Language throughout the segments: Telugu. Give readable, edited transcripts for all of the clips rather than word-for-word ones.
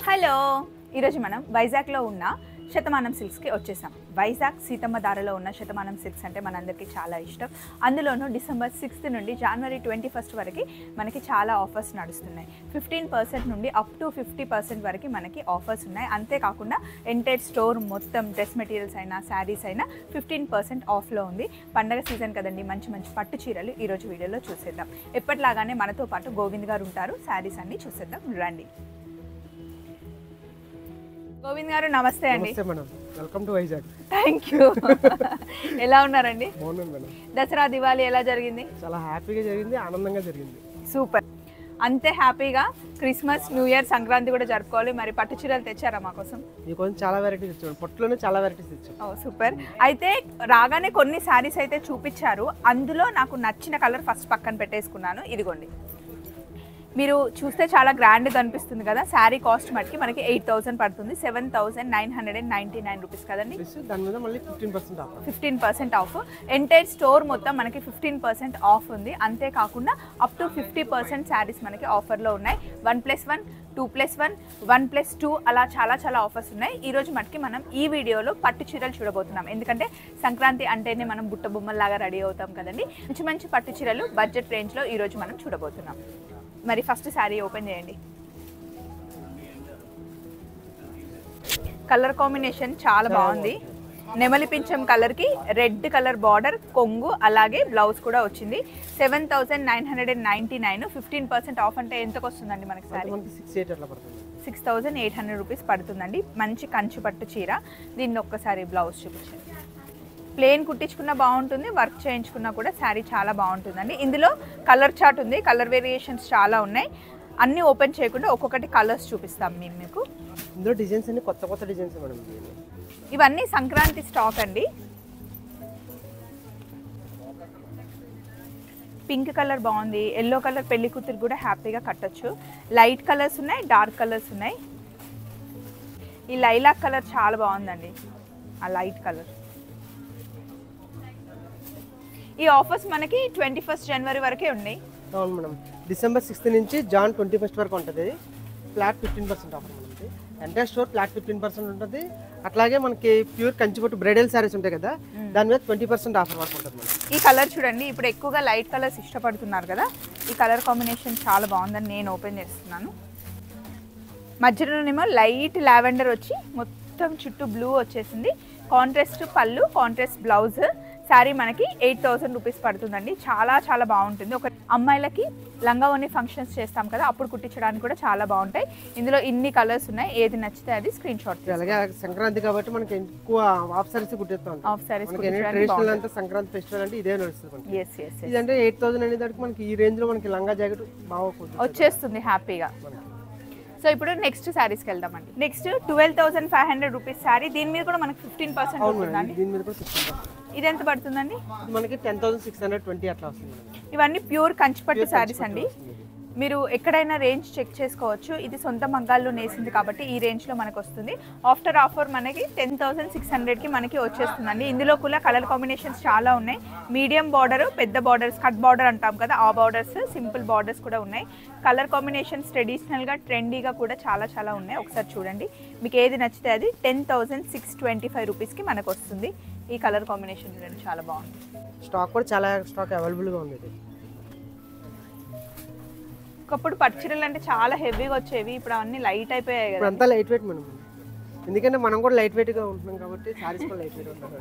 హలో ఈరోజు మనం వైజాగ్లో ఉన్న శతమానం సిల్క్స్కి వచ్చేసాం. వైజాగ్ సీతమ్మ దారిలో ఉన్న శతమానం సిల్క్స్ అంటే మనందరికీ చాలా ఇష్టం. అందులోనూ డిసెంబర్ 6th నుండి జనవరి 21st వరకు మనకి చాలా ఆఫర్స్ నడుస్తున్నాయి. 15% నుండి అప్ టు 50% వరకు మనకి ఆఫర్స్ ఉన్నాయి. అంతేకాకుండా ఎంటైర్ స్టోర్ మొత్తం డ్రెస్ మెటీరియల్స్ అయినా శారీస్ అయినా 15% ఆఫ్లో ఉంది. పండగ సీజన్ కదండి, మంచి మంచి పట్టు చీరలు ఈరోజు వీడియోలో చూసేద్దాం. ఎప్పటిలాగానే మనతో పాటు గోవింద్ గారు ఉంటారు. శారీస్ అన్ని చూసేద్దాం, రండి. గోవింద్ గారు నమస్తే అండి. నమస్తే madam, welcome to Vizag. Thank you. ఎలా ఉన్నారండి? బాగున్నాను మేడం. దసరా దివాళీ ఎలా జరిగింది? చాలా హ్యాపీగా జరిగింది, ఆనందంగా జరిగింది. సూపర్. అంతే హ్యాపీగా క్రిస్మస్, న్యూ ఇయర్, సంక్రాంతి కూడా జరుపుకోవాలి. మరి పట్టు చీరలు తెచ్చారా మా కోసం? మీకోసం చాలా వెరైటీస్ తెచ్చాను, పట్టులోనే చాలా వెరైటీస్ తెచ్చాను. ఓ సూపర్. అయితే రాగానే కొన్ని శారీస్ అయితే చూపించారు. అందులో నాకు నచ్చిన కలర్ ఫస్ట్ పక్కన పెట్టేసుకున్నాను. ఇదిగోండి, మీరు చూస్తే చాలా గ్రాండ్గా అనిపిస్తుంది కదా. శారీ కాస్ట్ మటుకి మనకి 8,000 పడుతుంది. 7,999 రూపీస్ కదండి. దాని మీద మళ్ళీ 15% ఆఫ్. 15% ఆఫ్. ఎంటైర్ స్టోర్ మొత్తం మనకి 15% ఆఫ్ ఉంది. అంతేకాకుండా అప్ టు 50% శారీస్ మనకి ఆఫర్లో ఉన్నాయి. 1+1, 2+1, 1+2 అలా చాలా చాలా ఆఫర్స్ ఉన్నాయి. ఈరోజు మటుకి మనం ఈ వీడియోలో పట్టు చీరలు చూడబోతున్నాం. ఎందుకంటే సంక్రాంతి అంటేనే మనం బుట్ట బొమ్మల్లాగా రెడీ అవుతాం కదండి. మంచి మంచి పట్టు చీరలు బడ్జెట్ రేంజ్లో ఈరోజు మనం చూడబోతున్నాం. మరి ఫస్ట్ శారీ ఓపెన్ చేయండి. కలర్ కాంబినేషన్ చాలా బాగుంది. నెమలి పింఛం కలర్కి రెడ్ కలర్ బార్డర్, కొంగు, అలాగే బ్లౌజ్ కూడా వచ్చింది. 7,999. 15% ఆఫ్ అంటే ఎంతకు వస్తుందండి మనకి శారీ? 6,800 రూపీస్ పడుతుందండి. మంచి కంచు పట్టు చీర. దీన్ని ఒక్కసారి బ్లౌజ్ చూపించండి. ప్లెయిన్ కుట్టించుకున్నా బాగుంటుంది, వర్క్ చేయించుకున్నా కూడా శారీ చాలా బాగుంటుందండి. ఇందులో కలర్ చార్ట్ ఉంది, కలర్ వేరియేషన్స్ చాలా ఉన్నాయి. అన్నీ ఓపెన్ చేయకుండా ఒక్కొక్కటి కలర్స్ చూపిస్తాం మేము మీకు. ఇందులో డిజైన్స్ అన్ని కొత్త కొత్త డిజైన్స్ మేడం. ఇవన్నీ సంక్రాంతి స్టాక్ అండి. పింక్ కలర్ బాగుంది, ఎల్లో కలర్ పెళ్లి కూతురు కూడా హ్యాపీగా కట్టొచ్చు. లైట్ కలర్స్ ఉన్నాయి, డార్క్ కలర్స్ ఉన్నాయి. ఈ లైలాక్ కలర్ చాలా బాగుందండి, ఆ లైట్ కలర్. ఈ ఆఫర్స్ మనకి 21st జనవరి వరకే ఉన్నాయి. అవును మేడం, డిసెంబర్ 6th నుంచి జాన్ 21st వరకు ఉంటుంది. ఫ్లాట్ 15% ఆఫర్ మనకి. ఎంటైర్ స్టోర్ ఫ్లాట్ 15% ఉంటుంది. అట్లాగే మనకి ప్యూర్ కంచిపట్టు బ్రైడల్ శారీస్ ఉంటాయి కదా, దాని మీద 20% ఆఫర్ వరకు ఉంటుంది మేడం. ఈ కలర్ చూడండి, ఇప్పుడు ఎక్కువగా లైట్ కలర్స్ ఇష్టపడుతున్నారు కదా. ఈ కలర్ కాంబినేషన్ చాలా బాగుందని నేను ఓపెన్ చేస్తున్నాను. మధ్యలోనేమో లైట్ లావెండర్ వచ్చి మొత్తం చుట్టూ బ్లూ వచ్చేసింది. కాంట్రాస్ట్ పళ్ళు, కాంట్రాస్ట్ బ్లౌజ్. శారీ మనకి 8,000 రూపీస్ పడుతుందండి. చాలా చాలా బాగుంటుంది. ఒక అమ్మాయిలకి లంగా ఓని ఫంక్షన్స్ చేస్తాం కదా, అప్పుడు కుట్టించడానికి కూడా చాలా బాగుంటాయి. ఇందులో ఇన్ని కలర్స్ ఉన్నాయి, ఏది నచ్చితే అది స్క్రీన్ షాట్. అలాగే సంక్రాంతి కాబట్టి మనకి ఎక్కువ ఆఫ్ సారీస్ కుట్టిస్తాం. ఆఫ్ సారీస్ ట్రెడిషనల్ అంటే సంక్రాంతి ఫెస్టివల్ అంటే ఇదే నడుస్తుంది. ఇదంటే 8,000 అనేదానికి మనకి ఈ రేంజ్ లో మనకి లంగా జాకెట్ బాగా వచ్చేస్తుంది హ్యాపీగా. సో ఇప్పుడు నెక్స్ట్ శారీస్కి వెళ్దామండి. Next 12,500 rupees sari. దీని మీద కూడా మనకి 15% ఉంటుందండి. దీని మీద కూడా 15%. ఇది ఎంత పడుతుందండి? మనకి 10,620 అట్లా వస్తుంది. ఇవన్నీ ప్యూర్ కంచిపట్టు శారీస్ అండి. మీరు ఎక్కడైనా రేంజ్ చెక్ చేసుకోవచ్చు. ఇది సొంత మగ్గాల్లో నేసింది కాబట్టి ఈ రేంజ్లో మనకు వస్తుంది. ఆఫ్టర్ ఆఫర్ మనకి 10,600కి మనకి వచ్చేస్తుందండి. ఇందులో కూడా కలర్ కాంబినేషన్స్ చాలా ఉన్నాయి. మీడియం బార్డర్, పెద్ద బార్డర్స్, కట్ బార్డర్ అంటాం కదా, ఆ బార్డర్స్, సింపుల్ బార్డర్స్ కూడా ఉన్నాయి. కలర్ కాంబినేషన్స్ ట్రెడిషనల్గా, ట్రెండీగా కూడా చాలా చాలా ఉన్నాయి. ఒకసారి చూడండి, మీకు ఏది నచ్చితే అది 10,625 రూపీస్కి మనకు వస్తుంది. ఈ కలర్ కాంబినేషన్ చూడండి, చాలా బాగుంది. స్టాక్ కూడా చాలా స్టాక్ అవైలబుల్గా ఉంది. ఒకప్పుడు పట్టు చీరలు అంటే చాలా హెవీగా వచ్చేవి, ఇప్పుడు అవన్నీ లైట్ అయిపోయాయి కదా. అంతా లైట్ వెయిట్ మేడం, ఎందుకంటే మనం కూడా లైట్ వెయిట్గా ఉంటున్నాం కాబట్టి సారీస్ కూడా లైట్ వెయిట్ ఉంటారు.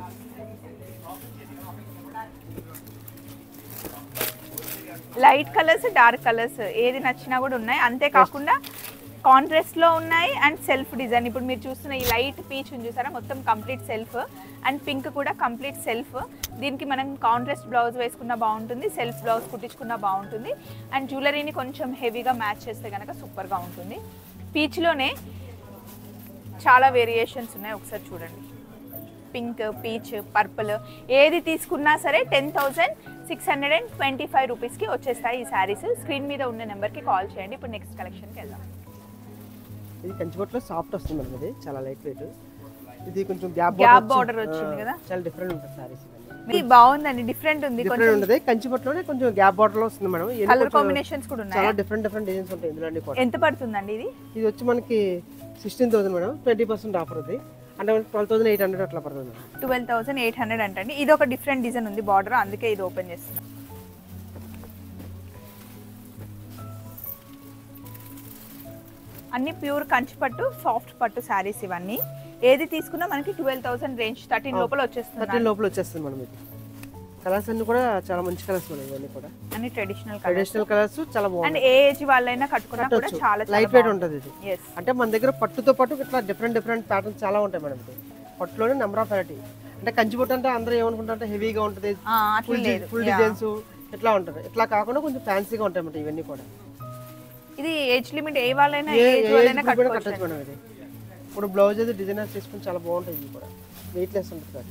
లైట్ కలర్స్, డార్క్ కలర్స్ ఏది నచ్చినా కూడా ఉన్నాయి. అంతేకాకుండా కాంట్రాస్ట్లో ఉన్నాయి అండ్ సెల్ఫ్ డిజైన్. ఇప్పుడు మీరు చూస్తున్న ఈ లైట్ పీచ్ ఉంది చూసారా, మొత్తం కంప్లీట్ సెల్ఫ్. అండ్ పింక్ కూడా కంప్లీట్ సెల్ఫ్. దీనికి మనం కాంట్రాస్ట్ బ్లౌజ్ వేసుకున్నా బాగుంటుంది, సెల్ఫ్ బ్లౌజ్ కుట్టించుకున్నా బాగుంటుంది. అండ్ జ్యువెలరీని కొంచెం హెవీగా మ్యాచ్ చేస్తే కనుక సూపర్గా ఉంటుంది. పీచ్లోనే చాలా వేరియేషన్స్ ఉన్నాయి, ఒకసారి చూడండి. పింక్, పీచ్, పర్పుల్ ఏది తీసుకున్నా సరే 10,625 రూపీస్కి వచ్చేస్తాయి ఈ శారీస్. స్క్రీన్ మీద ఉన్న నెంబర్కి కాల్ చేయండి. ఇప్పుడు నెక్స్ట్ కలెక్షన్కి వెళ్దాం. ఇది కంచిపట్టులో సాఫ్ట్ వస్తుంది మేడం, ఇది చాలా లైట్ వెయిట్. ఇది కొంచెం గ్యాప్ బార్డర్ వచ్చింది కదా, చాలా డిఫరెంట్ ఉంటుంది సారీస్. ఇది బాగుందండి, డిఫరెంట్ ఉంది. డిఫరెంట్ ఉంటుంది. కంచిపట్టులోనే కొంచెం గ్యాప్ బార్డర్ లో వస్తుంది మేడం. కలర్ కాంబినేషన్స్ కూడా ఉన్నాయి. చాలా డిఫరెంట్ డిజైన్స్ ఉంటాయి ఇందులో అన్ని కూడా. ఎంత పడుతుందండి ఇది? ఇది వచ్చి మనకి 16,000 మేడం. 20% ఆఫర్ ఉంది. అంటే 12,800 అట్లా పడుతుంది. 12,800 అంటండి. ఇది ఒక డిఫరెంట్ డిజైన్ ఉంది బార్డర్, అందుకే ఇది ఓపెన్ చేస్తున్నాం. అన్ని ప్యూర్ కంచి పట్టు, సాఫ్ట్ పట్టు శారీస్ ఇవన్నీ. ఏది తీసుకున్నా మనకి 12,000 రేంజ్, 13 లోపల వచ్చేస్తుంది. 13 లోపల వచ్చేస్తుంది మనం. ఇది కలర్స్ అన్ని కూడా చాలా మంచి కలర్స్ ఉన్నాయి. ఇవన్నీ కూడా అన్ని ట్రెడిషనల్ కలర్స్ చాలా బాగుంటాయి. అండ్ ఏ ఏజ్ వాళ్ళైనా కట్టుకున్నా కూడా చాలా లైట్ వెయిట్ ఉంటుంది ఇది. yes అంటే మన దగ్గర పట్టుతో పాటు ఇట్లా డిఫరెంట్ ప్యాటర్న్స్ చాలా ఉంటాయి మేడం. ఇది పట్టులోనే నెంబర్ ఆఫ్ వెరైటీ. అంటే కంచి పట్టు అంటే అందరూ ఏమనుకుంటారంటే హెవీగా ఉంటుంది, ఫుల్ డిజైన్స్ ఇట్లా ఉంటుంది. ఇట్లా కాకుండా కొంచెం ఫ్యాన్సీగా ఉంటాయి అన్నమాట ఇవన్నీ కూడా. ఇది ఏజ్ లిమిట్ ఏ వాళ్ళైనా ఏజ్ వాళ్ళైనా కట్టొచ్చు మేడం. ఇది ఇప్పుడు బ్లౌజ్ అది డిజైనర్స్ చేసుకుని చాలా బాగుంటాయి. ఇది కూడా వెయిట్ లెస్ ఉంటుంది.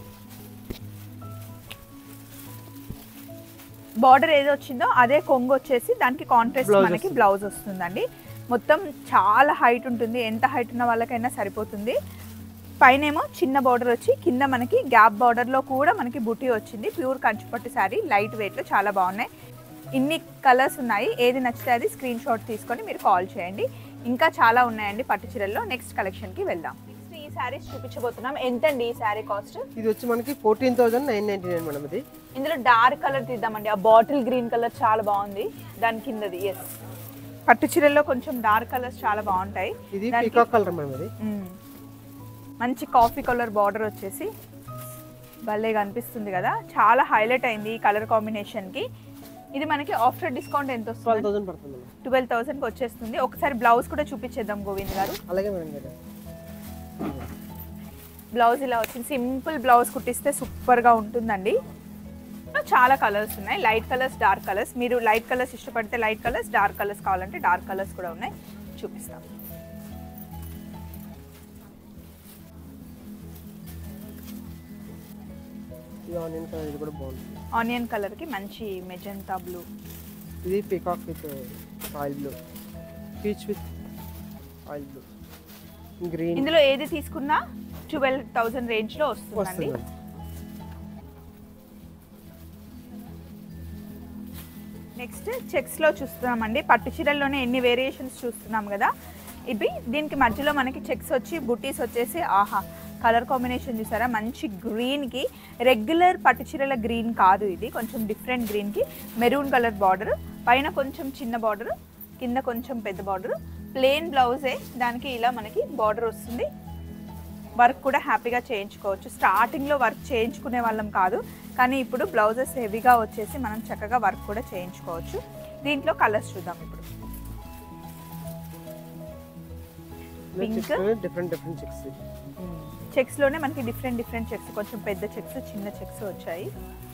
బార్డర్ ఏది వచ్చిందో అదే కొంగు వచ్చేసి దానికి కాంట్రాస్ట్ మనకి బ్లౌజ్ వస్తుందండి. మొత్తం చాలా హైట్ ఉంటుంది, ఎంత హైట్ ఉన్న వాళ్ళకైనా సరిపోతుంది. పైనేమో చిన్న బార్డర్ వచ్చి కింద మనకి గ్యాప్ బార్డర్లో కూడా మనకి బుటీ వచ్చింది. ప్యూర్ కంచిపట్టు శారీ, లైట్ వెయిట్లో చాలా బాగున్నాయి. ఇన్ని కలర్స్ ఉన్నాయి, ఏది నచ్చితే అది స్క్రీన్ షాట్ తీసుకొని మీరు కాల్ చేయండి. ఇంకా చాలా ఉన్నాయండి పట్టు చీరల్లో. నెక్స్ట్ కలెక్షన్కి వెళ్దాం. నెక్స్ట్ ఈ శారీస్ చూపించబోతున్నాం. ఎంతండి ఈ శారీ కాస్ట్? ఇది వచ్చి మనకి 14,999 మేడం. ఇది ఇందులో డార్క్ కలర్ తీద్దామండి. ఆ బాటిల్ గ్రీన్ కలర్ చాలా బాగుంది, దాని కిందది. ఎస్, పట్టు చీరల్లో కొంచెం డార్క్ కలర్స్ చాలా బాగుంటాయి. ఇది పీకాక్ కలర్ మేడం. ఇది మంచి కాఫీ కలర్ బార్డర్ వచ్చేసి భలేగా అనిపిస్తుంది కదా, చాలా హైలైట్ అయింది ఈ కలర్ కాంబినేషన్కి. ఇది మనకి ఆఫ్టర్ డిస్కౌంట్ ఎంత వస్తుంది? 12,000 పడుతుంది. 12,000కి వచ్చేస్తుంది. ఒకసారి బ్లౌజ్ కూడా చూపించేద్దాం గోవింద్ గారు. అలాగే మేడం. బ్లౌజ్ ఇలా వచ్చింది, సింపుల్ బ్లౌజ్ కుట్టిస్తే సూపర్గా ఉంటుందండి. చాలా కలర్స్ ఉన్నాయి, లైట్ కలర్స్, డార్క్ కలర్స్. మీరు లైట్ కలర్స్ ఇష్టపడితే లైట్ కలర్స్, డార్క్ కలర్స్ కావాలంటే డార్క్ కలర్స్ కూడా ఉన్నాయి, చూపిస్తాం. ఆనియన్ కలర్ ఇది కూడా బాగుంది. ఆనియన్ కలర్కి మంచి మెజెంటా బ్లూ. ఇది peacock with oil blue, peach with oil blue, green. ఇందులో ఏది తీసుకున్నా 12,000 రేంజ్లో వస్తుందండి. నెక్స్ట్ చెక్స్లో చూస్తున్నామండి. పట్టు చీరల్లోనే ఎన్ని వేరియేషన్స్ చూస్తున్నాం కదా. ఇవి దీనికి మధ్యలో మనకి చెక్స్ వచ్చి బుటీస్ వచ్చేసి ఆహా, కలర్ కాంబినేషన్ చూసారా, మంచి గ్రీన్కి. రెగ్యులర్ పట్టు చీరల గ్రీన్ కాదు ఇది, కొంచెం డిఫరెంట్ గ్రీన్కి మెరూన్ కలర్ బార్డర్, పైన కొంచెం చిన్న బార్డర్, కింద కొంచెం పెద్ద బార్డర్. ప్లెయిన్ బ్లౌజే, దానికి ఇలా మనకి బార్డర్ వస్తుంది. వర్క్ కూడా హ్యాపీగా చేయించుకోవచ్చు. స్టార్టింగ్లో వర్క్ చేయించుకునే వాళ్ళం కాదు, కానీ ఇప్పుడు బ్లౌజెస్ హెవీగా వచ్చేసి మనం చక్కగా వర్క్ కూడా చేయించుకోవచ్చు. దీంట్లో కలర్స్ చూద్దాం ఇప్పుడు. Pink, different checks. చెక్స్లోనే మనకి డిఫరెంట్ చెక్స్, కొంచెం పెద్ద చెక్స్, చిన్న చెక్స్ వచ్చాయి.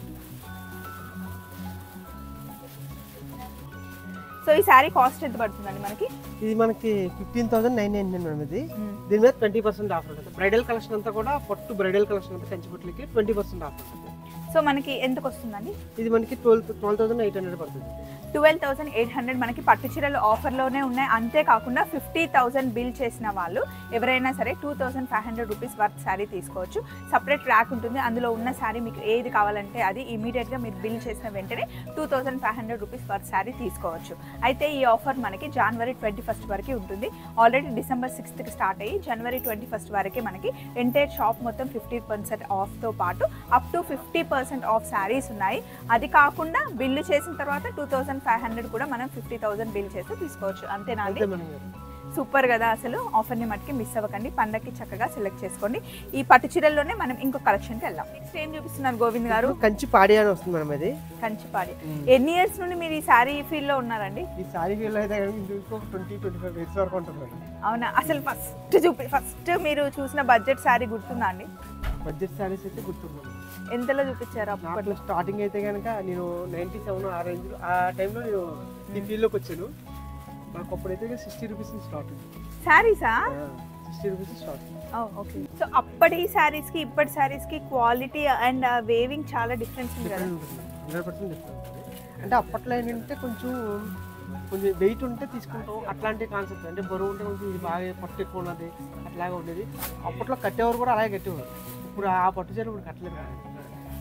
సో ఈ శారీ కాస్ట్ ఎంత పడుతుందండి మనకి? ఇది మనకి 15,999 మేడం. ఇది దీని మీద 20% ఆఫర్ ఉంటుంది. బ్రైడల్ కలెక్షన్ అంతా కూడా పట్టు బ్రైడల్ కలెక్షన్ అంతా కంచిపట్టులకి 20% ఆఫర్ ఉంటుంది. సో మనకి ఎంతకు వస్తుందండి? ఇది మనకి 12,800 పడుతుంది. 12,800 మనకి పట్టు చీరలు ఆఫర్లోనే ఉన్నాయి. అంతేకాకుండా 50,000 బిల్ చేసిన వాళ్ళు ఎవరైనా సరే 2,500 రూపీస్ వర్త్ శారీ తీసుకోవచ్చు. సపరేట్ ర్యాక్ ఉంటుంది, అందులో ఉన్న శారీ మీకు ఏది కావాలంటే అది ఇమీడియట్గా మీరు బిల్ చేసిన వెంటనే 2,500 రూపీస్ వర్త్ శారీ తీసుకోవచ్చు. అయితే ఈ ఆఫర్ మనకి జనవరి 21 వరకు ఉంటుంది. ఆల్రెడీ డిసెంబర్ 6కి స్టార్ట్ అయ్యి జనవరి 21 వరకే మనకి ఎంటైర్ షాప్ మొత్తం 50% ఆఫ్తో పాటు అప్ టు 50% ఆఫ్ శారీస్ ఉన్నాయి. అది కాకుండా బిల్లు చేసిన తర్వాత 2,500 కూడా మనం 50,000 బిల్ చేసి తీసుకోవచ్చు. అంతేనా అండి? సూపర్ కదా. అసలు ఆఫర్ని మట్టుకి మిస్ అవ్వకండి. పండగకి చక్కగా సెలెక్ట్ చేసుకోండి. ఈ పట్టు చీరల్లోనే మనం ఇంకో కలెక్షన్కి వెళ్దాం. నెక్స్ట్ ఏం చూపిస్తున్నారు గోవింద్ గారు? కంచి పాడి అని వస్తుంది మేడం. ఇది కంచి పాడి. ఎన్ని ఇయర్స్ నుండి మీరు ఈ శారీ ఫీల్డ్ లో ఉన్నారండి? ఈ శారీ ఫీల్డ్ అయితే 20-25 ఇయర్స్ వరకు ఉంటుంది. అవునా? అసలు ఫస్ట్ మీరు చూసిన బడ్జెట్ శారీ గుర్తుందా అండి? బడ్జెట్ శారీస్ అయితే గుర్తున్నాను. ఎంతలో చూపించారు అప్పట్లో? స్టార్టింగ్ అయితే కనుక నేను 97 ఆ రేంజ్, ఆ టైంలో నేను ఈ ఫీల్డ్లోకి వచ్చాను. నాకు అప్పుడైతే 60 రూపీస్ స్టార్ట్ శారీసా? 60 రూపీస్ స్టార్ట్. ఓకే. సో అప్పటి శారీస్కి ఇప్పటి శారీస్కి క్వాలిటీ అండ్ వేవింగ్ చాలా డిఫరెన్స్ ఉంది కదా? 100% డిఫరెన్స్. అంటే అప్పట్లో ఏంటంటే కొంచెం వెయిట్ ఉంటే తీసుకుంటాం అట్లాంటి కాన్సెప్ట్. అంటే బరువు ఉంటే కొంచెం ఇది బాగా పట్టు ఎక్కువ ఉన్నది అట్లాగే ఉండేది. అప్పట్లో కట్టేవారు కూడా అలాగే కట్టేవారు. ఇప్పుడు ఆ పట్టు చీర ఇప్పుడు కట్టలేదు కదా.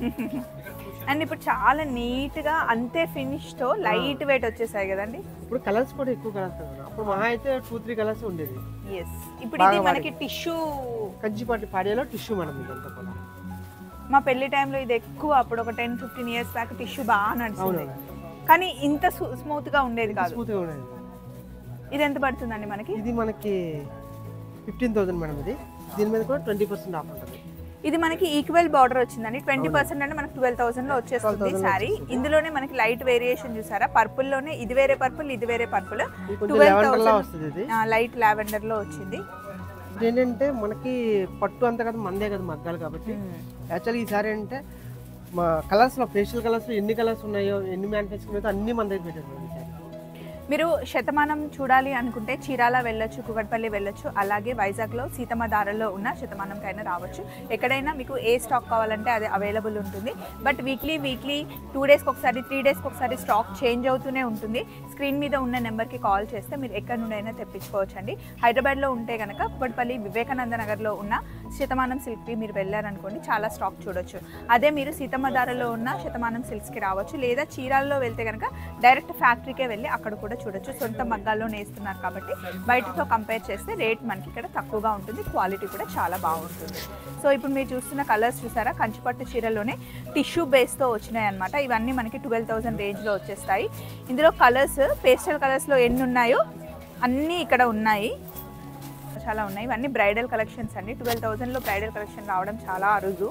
అండ్ ఇప్పుడు చాలా నీట్గా అంతే ఫినిష్తో లైట్ వెయిట్ వచ్చేసాయి కదండి. ఇప్పుడు కలర్స్ కూడా ఎక్కువ కలర్స్ కదా, అప్పుడు మహా అయితే 2-3 కలర్స్ ఉండేది. ఎస్, ఇప్పుడు ఇది మనకి టిష్యూ కంచిపట్టు పాడియాలో టిష్యూ మేడం ఇదంతా కూడా. మా పెళ్లి టైంలో ఇది ఎక్కువ, అప్పుడు ఒక 10-15 ఇయర్స్ బ్యాక్ టిష్యూ బాగా నడుస్తుంది, అవును. కానీ ఇంత స్మూత్గా ఉండేది కాదు. స్మూత్గా ఉండేది. ఇది ఎంత పడుతుందండి మనకి? ఇది మనకి 15,000 మేడం. ఇది దీని మీద కూడా 20% ఆఫ్ ఉంటుంది. ఇది మనకి ఈక్వల్ బార్డర్ వచ్చిందండి. 20% అంటే మనకి 12,000లో వచ్చేస్తుంది శారీ. ఇందులోనే మనకి లైట్ వేరియేషన్ చూసారా, పర్పుల్ లోనే ఇది వేరే పర్పుల్, ఇది వేరే పర్పుల్, 12,000 లైట్ లావెండర్ లో వచ్చింది. ఏంటంటే మనకి పట్టు అంతా కదా మందే కదా మగ్గాలు, కాబట్టి యాక్చువల్గా ఈ సారీ అంటే మా కలర్స్లో ఫేషియల్ కలర్స్ ఎన్ని కలర్స్ ఉన్నాయో, ఎన్ని మ్యానుఫ్యాక్చరింగ్ అయితే అన్ని మన దగ్గర పెట్టారు. మీరు శతమానం చూడాలి అనుకుంటే చీరాల వెళ్ళొచ్చు, కుకట్పల్లి వెళ్ళొచ్చు, అలాగే వైజాగ్లో సీతమ్మ దారలో ఉన్న శతమానంకైనా రావచ్చు. ఎక్కడైనా మీకు ఏ స్టాక్ కావాలంటే అది అవైలబుల్ ఉంటుంది. బట్ వీక్లీ 2 డేస్కి ఒకసారి 3 డేస్కి ఒకసారి స్టాక్ చేంజ్ అవుతూనే ఉంటుంది. స్క్రీన్ మీద ఉన్న నెంబర్కి కాల్ చేస్తే మీరు ఎక్కడి నుండైనా తెప్పించుకోవచ్చు అండి. హైదరాబాద్లో ఉంటే కనుక కుకట్పల్లి వివేకానంద నగర్లో ఉన్న శతమానం సిల్క్కి మీరు వెళ్ళారనుకోండి, చాలా స్టాక్ చూడొచ్చు. అదే మీరు సీతమ్మ దారలో ఉన్న శతమానం సిల్క్స్కి రావచ్చు. లేదా చీరాలలో వెళ్తే కనుక డైరెక్ట్ ఫ్యాక్టరీకే వెళ్ళి అక్కడ కూడా చూడొచ్చు. సొంత మగ్గాల్లో నేస్తున్నారు కాబట్టి బయటతో కంపేర్ చేస్తే రేట్ మనకి ఇక్కడ తక్కువగా ఉంటుంది, క్వాలిటీ కూడా చాలా బాగుంటుంది. సో ఇప్పుడు మీరు చూస్తున్న కలర్స్ చూసారా, కంచిపట్టు చీరలోనే టిష్యూ బేస్తో వచ్చినాయి అనమాట. ఇవన్నీ మనకి 12,000 రేంజ్లో వచ్చేస్తాయి. ఇందులో కలర్స్ పేస్టల్ కలర్స్లో ఎన్ని ఉన్నాయో అన్నీ ఇక్కడ ఉన్నాయి, చాలా ఉన్నాయి. ఇవన్నీ బ్రైడల్ కలెక్షన్స్ అండి. 12,000లో బ్రైడల్ కలెక్షన్ రావడం చాలా అరుదు.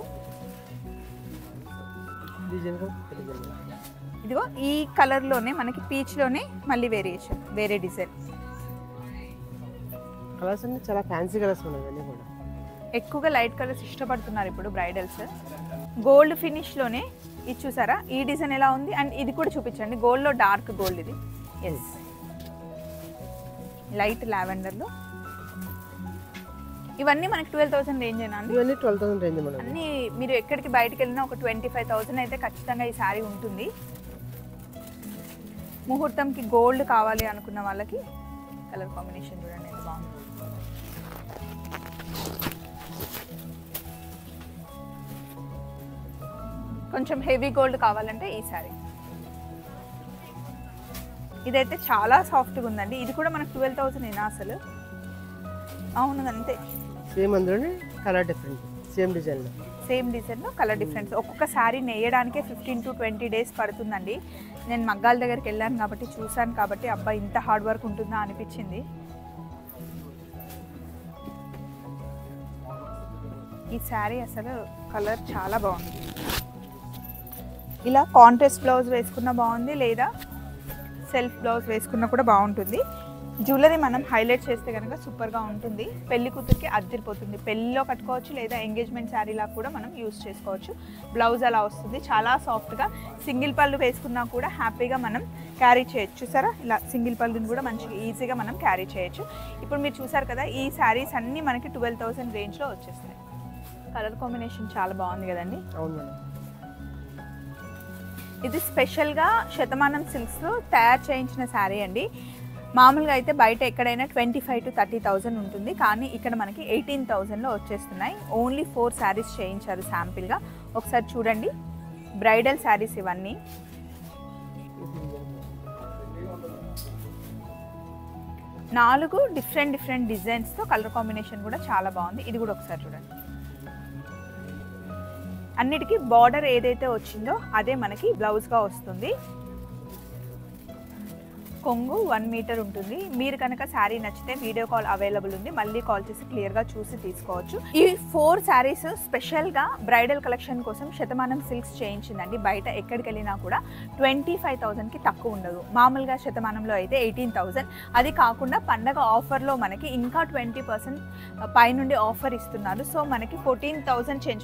ఇదిగో ఈ కలర్లోనే మనకి పీచ్లోనే మళ్ళీ వేరియేషన్, వేరే డిజైన్. కలర్స్ అన్ని చాలా ఫ్యాన్సీ కలర్స్ ఉన్నాయి అన్నీ కూడా. ఎక్కువగా లైట్ కలర్స్ ఇష్టపడుతున్నారు ఇప్పుడు బ్రైడల్స్. గోల్డ్ ఫినిష్లోనే ఇది చూసారా, ఈ డిజైన్ ఎలా ఉంది, అండ్ ఇది కూడా చూపించండి. గోల్డ్లో డార్క్ గోల్డ్ ఇది. ఎస్, లైట్ లావెండర్లో. ఇవన్నీ మనకి 12,000 రేంజ్ ఏనా అండి? ఇవన్నీ 12,000 రేంజ్ మేడం. అన్నీ మీరు ఎక్కడికి బయటకు వెళ్ళినా ఒక 25,000 అయితే ఖచ్చితంగా ఈ శారీ ఉంటుంది. ముహూర్తంకి గోల్డ్ కావాలి అనుకున్న వాళ్ళకి కలర్ కాంబినేషన్ చూడండి ఎంత బాగుంది. కొంచెం హెవీ గోల్డ్ కావాలంటే ఈ శారీ. ఇదైతే చాలా సాఫ్ట్గా ఉందండి. ఇది కూడా మనకు 12,000 ఏనా అసలు? అవును, అంతే. సేమ్ అందులోనే కలర్ డిఫరెంట్, సేమ్ డిజైన్లో. సేమ్ డిజైన్లో కలర్ డిఫరెన్స్. ఒక్కొక్క శారీ నేయడానికే 15 to 20 డేస్ పడుతుందండి. నేను మగ్గాల దగ్గరికి వెళ్ళాను కాబట్టి చూశాను కాబట్టి అబ్బా ఇంత హార్డ్ వర్క్ ఉంటుందా అనిపించింది. ఈ శారీ అసలు కలర్ చాలా బాగుంది. ఇలా కాంట్రాస్ట్ బ్లౌజ్ వేసుకున్న బాగుంది, లేదా సెల్ఫ్ బ్లౌజ్ వేసుకున్న కూడా బాగుంటుంది. జ్యువెలరీ మనం హైలైట్ చేస్తే కనుక సూపర్గా ఉంటుంది. పెళ్లి కూతురికి అద్దరిపోతుంది. పెళ్ళిలో కట్టుకోవచ్చు, లేదా ఎంగేజ్మెంట్ శారీలా కూడా మనం యూస్ చేసుకోవచ్చు. బ్లౌజ్ అలా వస్తుంది, చాలా సాఫ్ట్గా. సింగిల్ పళ్ళు వేసుకున్నా కూడా హ్యాపీగా మనం క్యారీ చేయొచ్చు. చూసారా, ఇలా సింగిల్ పళ్ళుని కూడా మంచిగా ఈజీగా మనం క్యారీ చేయొచ్చు. ఇప్పుడు మీరు చూసారు కదా, ఈ శారీస్ అన్నీ మనకి 12,000 రేంజ్లో వచ్చేస్తాయి. కలర్ కాంబినేషన్ చాలా బాగుంది కదండి. అవును మేడం. ఇది స్పెషల్గా శతమానం సిల్క్స్లో తయారు చేయించిన శారీ అండి. మామూలుగా అయితే బయట ఎక్కడైనా 25,000 to 30,000 ఉంటుంది, కానీ ఇక్కడ మనకి 18,000లో వచ్చేస్తున్నాయి. ఓన్లీ 4 శారీస్ చేయించారు శాంపిల్గా. ఒకసారి చూడండి, బ్రైడల్ శారీస్ ఇవన్నీ. నాలుగు డిఫరెంట్ డిజైన్స్తో కలర్ కాంబినేషన్ కూడా చాలా బాగుంది. ఇది కూడా ఒకసారి చూడండి. అన్నిటికీ బార్డర్ ఏదైతే వచ్చిందో అదే మనకి బ్లౌజ్గా వస్తుంది. కొంగు 1 మీటర్ ఉంటుంది. మీరు కనుక శారీ నచ్చితే వీడియో కాల్ అవైలబుల్ ఉంది, మళ్ళీ కాల్ చేసి క్లియర్గా చూసి తీసుకోవచ్చు. ఈ 4 శారీస్ స్పెషల్గా బ్రైడల్ కలెక్షన్ కోసం శతమానం సిల్క్స్ చేయించిందండి. బయట ఎక్కడికి వెళ్ళినా కూడా 25,000కి తక్కువ ఉండదు. మామూలుగా శతమానంలో అయితే 18,000. అది కాకుండా పండగ ఆఫర్లో మనకి ఇంకా 20% పైనుండి ఆఫర్ ఇస్తున్నారు. సో మనకి 14,000 చేంజ్,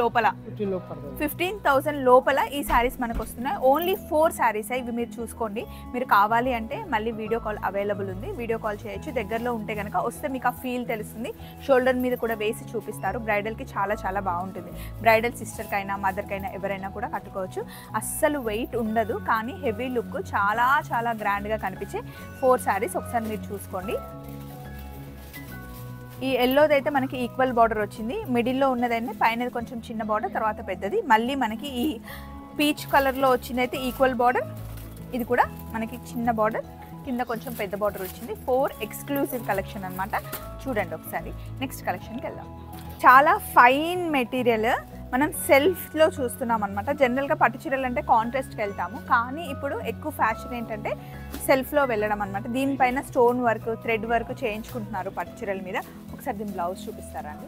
15,000 లోపల ఈ శారీస్ మనకు వస్తున్నాయి. ఓన్లీ 4 శారీస్ ఇవి మీరు చూసుకోండి. మీరు కావాలి అంటే మళ్ళీ వీడియో కాల్ అవైలబుల్ ఉంది, వీడియో కాల్ చేయొచ్చు. దగ్గరలో ఉంటే కనుక వస్తే మీకు ఆ ఫీల్ తెలుస్తుంది. షోల్డర్ మీద కూడా వేసి చూపిస్తారు. బ్రైడల్కి చాలా బాగుంటుంది. బ్రైడల్ సిస్టర్కైనా మదర్కైనా ఎవరైనా కూడా కట్టుకోవచ్చు. అస్సలు వెయిట్ ఉండదు, కానీ హెవీ లుక్ చాలా గ్రాండ్గా కనిపించే 4 శారీస్ ఒకసారి మీరు చూసుకోండి. ఈ ఎల్లోది అయితే మనకి ఈక్వల్ బార్డర్ వచ్చింది, మిడిల్లో ఉన్నదైతే పైన కొంచెం చిన్న బార్డర్, తర్వాత పెద్దది. మళ్ళీ మనకి ఈ పీచ్ కలర్లో వచ్చింది అయితే ఈక్వల్ బార్డర్, ఇది కూడా మనకి చిన్న బార్డర్, కింద కొంచెం పెద్ద బార్డర్ వచ్చింది. 4 ఎక్స్క్లూసివ్ కలెక్షన్ అనమాట. చూడండి ఒకసారి. నెక్స్ట్ కలెక్షన్కి వెళ్దాం. చాలా ఫైన్ మెటీరియల్ మనం సెల్ఫ్లో చూస్తున్నాం అనమాట. జనరల్గా పట్టు చీరలు అంటే కాంట్రాస్ట్కి వెళ్తాము, కానీ ఇప్పుడు ఎక్కువ ఫ్యాషన్ ఏంటంటే సెల్ఫ్లో వెళ్ళడం అనమాట. దీనిపైన స్టోన్ వర్క్, థ్రెడ్ వర్క్ చేయించుకుంటున్నారు పట్టు చీరల మీద. ఒకసారి దీని బ్లౌజ్ చూపిస్తారా అండి?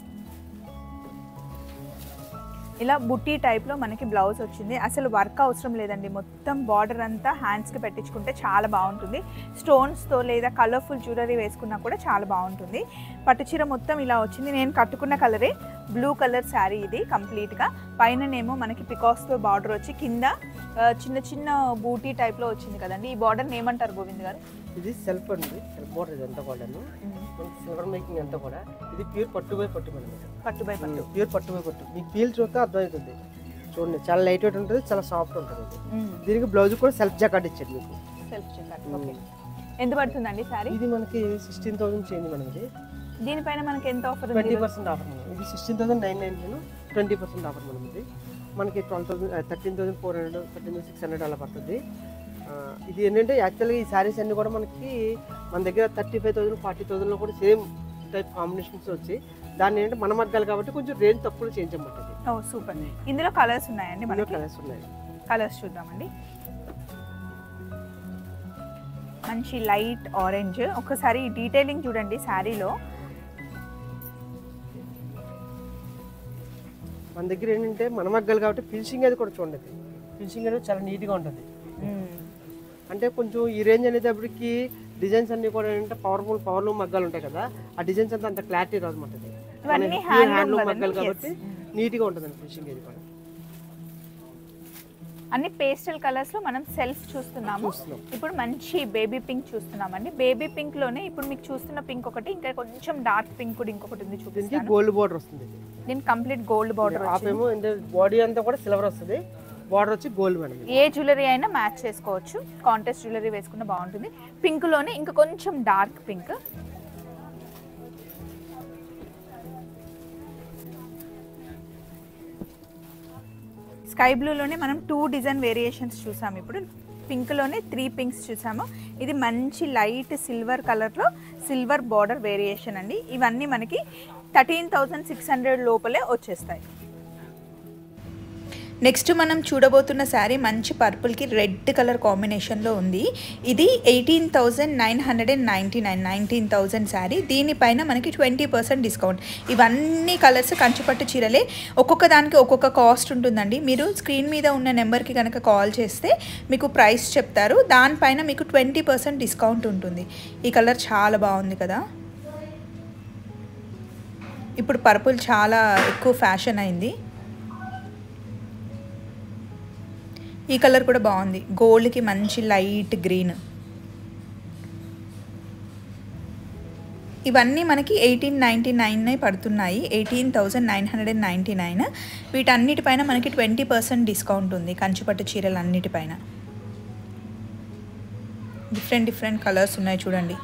ఇలా బుట్టి టైప్లో మనకి బ్లౌజ్ వచ్చింది. అసలు వర్క్ అవసరం లేదండి, మొత్తం బార్డర్ అంతా హ్యాండ్స్కి పెట్టించుకుంటే చాలా బాగుంటుంది. స్టోన్స్తో లేదా కలర్ఫుల్ జ్యువెలరీ వేసుకున్నా కూడా చాలా బాగుంటుంది. పట్టు చీర మొత్తం ఇలా వచ్చింది. నేను కట్టుకున్న కలరే బ్లూ కలర్ శారీ ఇది కంప్లీట్గా. పైననేమో మనకి పికాక్స్తో బార్డర్ వచ్చి కింద చిన్న చిన్న బూటీ టైప్లో వచ్చింది కదండి. ఈ బార్డర్ని ఏమంటారు గోవింద్ గారు? ఇది సెల్ఫ్ అండి, సెల్ఫ్ బార్డర్ ఇదంతా కూడా సిల్వర్ మేకింగ్ అంతా కూడా. ఇది ప్యూర్ పట్టు బై పట్టు మేడం, పట్టు బై పట్టు, ప్యూర్ పట్టు బై పట్టు. మీకు ఫీల్ చూస్తే అర్థమవుతుంది. చూడండి చాలా లైట్ వెయిట్ ఉంటుంది, చాలా సాఫ్ట్ ఉంటుంది. దీనికి బ్లౌజ్ కూడా సెల్ఫ్ జాకెట్ ఇచ్చాడు మీకు. Self jacket. ఓకే. ఎంత పడుతుందండి సారీ? ఇది మనకి 16,000 చేంజ్ మేడం. ఇది దీనిపైన మనకి ఎంత ఆఫర్? 20% offer madam. ఇది 16,999, 20% ఆఫర్ మేడం. ఇది మనకి 13,400, 13,600 అలా పడుతుంది. ఇది ఏంటంటే యాక్చువల్గా ఈ శారీస్ అన్నీ కూడా మనకి మన దగ్గర 35,000, 40,000లో కూడా సేమ్ టైప్ కాంబినేషన్స్ వచ్చి దాన్ని ఏంటంటే మన మగ్గాలు కాబట్టి కొంచెం రేంజ్ తక్కువ చేయించమంటుంది. ఓ సూపర్. ఇందులో కలర్స్ ఉన్నాయండి? మనకి కలర్స్ ఉన్నాయి. కలర్స్ చూద్దామండి. మంచి లైట్ ఆరెంజ్. ఒకసారి డీటెయిలింగ్ చూడండి శారీలో. మన దగ్గర ఏంటంటే మన మగ్గాలు కాబట్టి ఫినిషింగ్ అది కూడా చూడండి. ఫినిషింగ్ అనేది చాలా నీట్గా ఉంటుంది. అంటే కొంచెం ఈ రేంజ్ అనేటప్పటికి డిజైన్స్ అన్ని కూడా ఏంటంటే పవర్లూమ్ మగ్గాలు ఉంటాయి కదా, ఆ డిజైన్స్ అంతా అంత క్లారిటీ రాదు అన్నమాట. హ్యాండ్లూమ్ మగ్గాలు కాబట్టి నీట్గా ఉంటుంది ఫినిషింగ్ ఇది కూడా. అన్ని పేస్టల్ కలర్స్ లో మనం సెల్ఫ్ చూస్తున్నాము. ఇప్పుడు మంచి బేబీ పింక్ చూస్తున్నామండి. బేబీ పింక్ లోనే ఇప్పుడు మీకు చూస్తున్న పింక్ ఒకటి, ఇంకా కొంచెం డార్క్ పింక్ కూడా ఇంకొకటి ఉంది, చూపిస్తాను. గోల్డ్ బార్డర్ వస్తుంది. దీనికి కంప్లీట్ గోల్డ్ బార్డర్. బాడీ అంతా కూడా సిల్వర్ వస్తుంది, బార్డర్ వచ్చి గోల్డ్ మేడం. ఏ జ్యువెలరీ అయినా మ్యాచ్ చేసుకోవచ్చు, కాంట్రాస్ట్ జ్యువెలరీ వేసుకున్న బాగుంటుంది. పింక్ లోనే ఇంకా కొంచెం డార్క్ పింక్. స్కై బ్లూలోనే మనం 2 డిజైన్ వేరియేషన్స్ చూసాము. ఇప్పుడు పింక్లోనే 3 పింక్స్ చూసాము. ఇది మంచి లైట్ సిల్వర్ కలర్లో సిల్వర్ బార్డర్ వేరియేషన్ అండి. ఇవన్నీ మనకి 13,600 లోపలే వచ్చేస్తాయి. నెక్స్ట్ మనం చూడబోతున్న శారీ మంచి పర్పుల్కి రెడ్ కలర్ కాంబినేషన్లో ఉంది. ఇది 18,999, 19,000 శారీ. దీనిపైన మనకి 20% డిస్కౌంట్. ఇవన్నీ కలర్స్ కంచిపట్టు చీరలే. ఒక్కొక్క దానికి ఒక్కొక్క కాస్ట్ ఉంటుందండి. మీరు స్క్రీన్ మీద ఉన్న నెంబర్కి కనుక కాల్ చేస్తే మీకు ప్రైస్ చెప్తారు, దానిపైన మీకు 20% డిస్కౌంట్ ఉంటుంది. ఈ కలర్ చాలా బాగుంది కదా. ఇప్పుడు పర్పుల్ చాలా ఎక్కువ ఫ్యాషన్ అయింది. ఈ కలర్ కూడా బాగుంది, గోల్డ్కి మంచి లైట్ గ్రీన్. ఇవన్నీ మనకి 1899 పడుతున్నాయి, 18,999. వీటన్నిటిపైన మనకి 20% డిస్కౌంట్ ఉంది కంచిపట్టు చీరలు అన్నిటిపైన. డిఫరెంట్ కలర్స్ ఉన్నాయి చూడండి.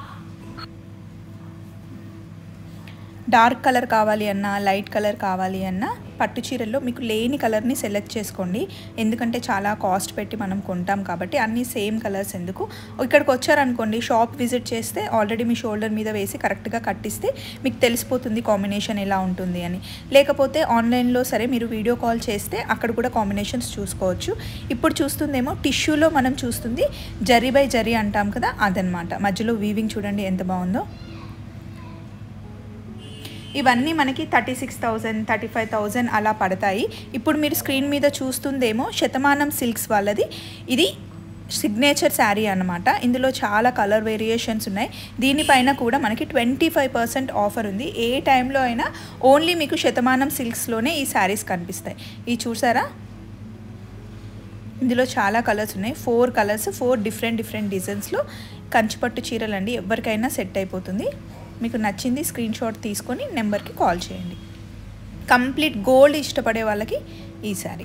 డార్క్ కలర్ కావాలి అన్నా, లైట్ కలర్ కావాలి అన్నా పట్టు చీరల్లో మీకు లేని కలర్ని సెలెక్ట్ చేసుకోండి. ఎందుకంటే చాలా కాస్ట్ పెట్టి మనం కొంటాం కాబట్టి అన్నీ సేమ్ కలర్స్ ఎందుకు. ఇక్కడికి వచ్చారనుకోండి, షాప్ విజిట్ చేస్తే ఆల్రెడీ మీ షోల్డర్ మీద వేసి కరెక్ట్గా కట్టిస్తే మీకు తెలిసిపోతుంది కాంబినేషన్ ఎలా ఉంటుంది అని. లేకపోతే ఆన్లైన్లో సరే మీరు వీడియో కాల్ చేస్తే అక్కడ కూడా కాంబినేషన్స్ చూసుకోవచ్చు. ఇప్పుడు చూస్తుందేమో టిష్యూలో మనం చూస్తుంది జరీ బై జరీ అంటాం కదా, అదనమాట. మధ్యలో వీవింగ్ చూడండి ఎంత బాగుందో. ఇవన్నీ మనకి 36,000, 35,000 అలా పడతాయి. ఇప్పుడు మీరు స్క్రీన్ మీద చూస్తుందేమో శతమానం సిల్క్స్ వాళ్ళది. ఇది సిగ్నేచర్ శారీ అన్నమాట. ఇందులో చాలా కలర్ వేరియేషన్స్ ఉన్నాయి. దీనిపైన కూడా మనకి 25% ఆఫర్ ఉంది. ఏ టైంలో అయినా ఓన్లీ మీకు శతమానం సిల్క్స్లోనే ఈ శారీస్ కనిపిస్తాయి. ఇది చూసారా, ఇందులో చాలా కలర్స్ ఉన్నాయి. 4 కలర్స్, 4 డిఫరెంట్ డిజైన్స్లో కంచిపట్టు చీరలు అండి. ఎవరికైనా సెట్ అయిపోతుంది. మీకు నచ్చింది స్క్రీన్ షాట్ తీసుకొని నెంబర్కి కాల్ చేయండి. కంప్లీట్ గోల్డ్ ఇష్టపడే వాళ్ళకి ఈ శారీ.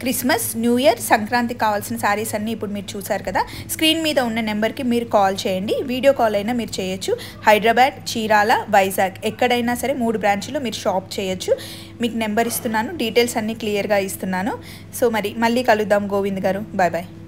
క్రిస్మస్, న్యూ ఇయర్, సంక్రాంతికి కావాల్సిన శారీస్ అన్నీ ఇప్పుడు మీరు చూసారు కదా. స్క్రీన్ మీద ఉన్న నెంబర్కి మీరు కాల్ చేయండి, వీడియో కాల్ అయినా మీరు చేయొచ్చు. హైదరాబాద్, చీరాల, వైజాగ్ ఎక్కడైనా సరే 3 బ్రాంచ్లో మీరు షాప్ చేయొచ్చు. మీకు నెంబర్ ఇస్తున్నాను, డీటెయిల్స్ అన్నీ క్లియర్గా ఇస్తున్నాను. సో మరి మళ్ళీ కలుద్దాం గోవింద్ గారు. Bye bye.